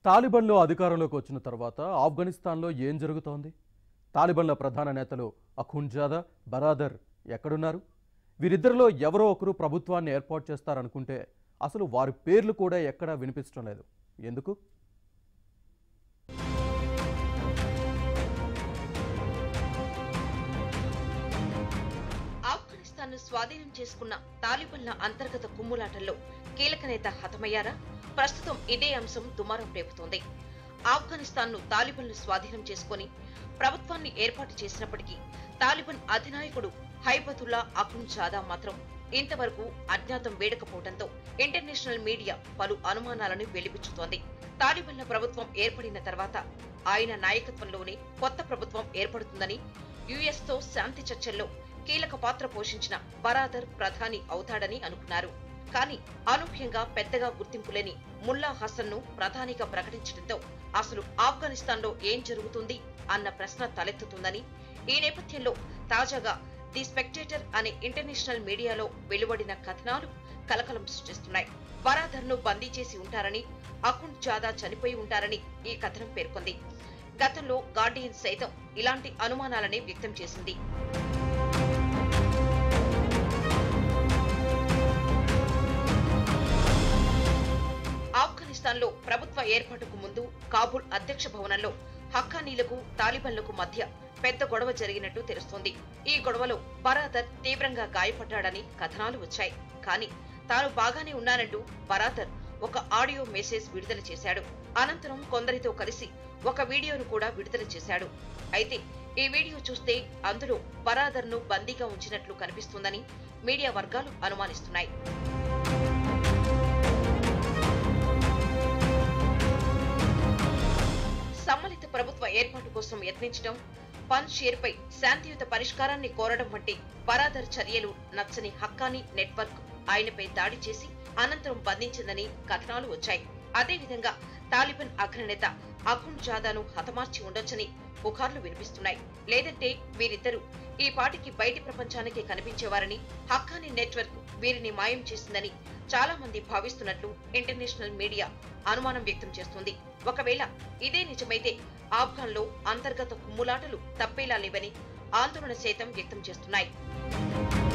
తాలిబాన్లు అధికారంలోకి వచ్చిన తర్వాత ఆఫ్ఘనిస్తాన్లో ఏం జరుగుతోంది? తాలిబాన్ల ప్రధాన నేతలు అఖుండ్జాదా, బరాదర్ ఎక్కడున్నారు? వీరిద్దరిలో ఎవరో ఒకరు ప్రభుత్వాన్ని ఏర్పాటు చేస్తారనుకుంటే అసలు వారి పేర్లు కూడా ఎక్కడా వినిపించడం లేదు. ఎందుకు? ఆఫ్ఘనిస్తాన్ను స్వాధీనం చేసుకున్న తాలిబాన్ల అంతర్గత కుమ్ములాటల్లో కీలక నేత హతమయ్యారా? ప్రస్తుతం ఇదే అంశం దుమారం రేపుతోంది. ఆఫ్ఘనిస్తాన్ను తాలిబాన్లు స్వాధీనం చేసుకుని ప్రభుత్వాన్ని ఏర్పాటు చేసినప్పటికీ తాలిబాన్ అధినాయకుడు హైబతుల్లా అఖుండ్జాదా మాత్రం ఇంతవరకు అజ్ఞాతం వేడకపోవడంతో ఇంటర్నేషనల్ మీడియా పలు అనుమానాలను వెలిబుచ్చుతోంది. తాలిబాన్ల ప్రభుత్వం ఏర్పడిన తర్వాత ఆయన నాయకత్వంలోనే కొత్త ప్రభుత్వం ఏర్పడుతుందని, యుఎస్తో శాంతి చర్చల్లో కీలక పాత్ర పోషించిన బరాదర్ ప్రధాని అవుతాడని అనుకున్నారు. కానీ అనూహ్యంగా పెద్దగా గుర్తింపు లేని ముల్లా హసన్ ను ప్రధానిగా ప్రకటించడంతో అసలు ఆఫ్ఘనిస్తాన్లో ఏం జరుగుతుంది అన్న ప్రశ్న తలెత్తుతుందని, ఈ నేపథ్యంలో తాజాగా ది స్పెక్టేటర్ అనే ఇంటర్నేషనల్ మీడియాలో వెలువడిన కథనాలు కలకలం సృష్టిస్తున్నాయి. బరాదర్ ను బందీ చేసి ఉంటారని, అఖుండ్జాదా చనిపోయి ఉంటారని ఈ కథనం పేర్కొంది. గతంలో గార్డియన్ సైతం ఇలాంటి అనుమానాలనే వ్యక్తం చేసింది. ఆఫ్ఘనిస్తాన్లో ప్రభుత్వ ఏర్పాటుకు ముందు కాబూల్ అధ్యక్ష భవనంలో హక్కానీలకు తాలిబాన్లకు మధ్య పెద్ద గొడవ జరిగినట్టు తెలుస్తోంది. ఈ గొడవలో బరాదర్ తీవ్రంగా గాయపడ్డాడని కథనాలు వచ్చాయి. కానీ తాను బాగానే ఉన్నానంటూ బరాదర్ ఒక ఆడియో మెసేజ్ విడుదల చేశాడు. అనంతరం కొందరితో కలిసి ఒక వీడియోను కూడా విడుదల చేశాడు. అయితే ఈ వీడియో చూస్తే అందులో బరాదర్ ను బందీగా ఉంచినట్లు కనిపిస్తుందని మీడియా వర్గాలు అనుమానిస్తున్నాయి. సమ్మలిత ప్రభుత్వ ఏర్పాటు కోసం యత్నించడం, పన్షేర్పై శాంతియుత పరిష్కారాన్ని కోరడం వంటి బరాదర్ చర్యలు నచ్చని హక్కానీ నెట్వర్క్ ఆయనపై దాడి చేసి అనంతరం బంధించిందని కథనాలు వచ్చాయి. అదేవిధంగా తాలిబాన్ అగ్రనేత అఖుండ్జాదాను హతమార్చి ఉండొచ్చని పుకార్లు వినిపిస్తున్నాయి. లేదంటే వీరిద్దరూ ఈ పాటికి బయటి ప్రపంచానికి కనిపించేవారని, హక్కానీ నెట్వర్క్ వీరిని మాయం చేసిందని చాలా మంది భావిస్తున్నట్లు ఇంటర్నేషనల్ మీడియా అనుమానం వ్యక్తం చేస్తుంది. ఒకవేళ ఇదే నిజమైతే ఆఫ్ఘన్లో అంతర్గత కుమ్ములాటలు తప్పేలా లేవని ఆందోళన సైతం వ్యక్తం చేస్తున్నాయి.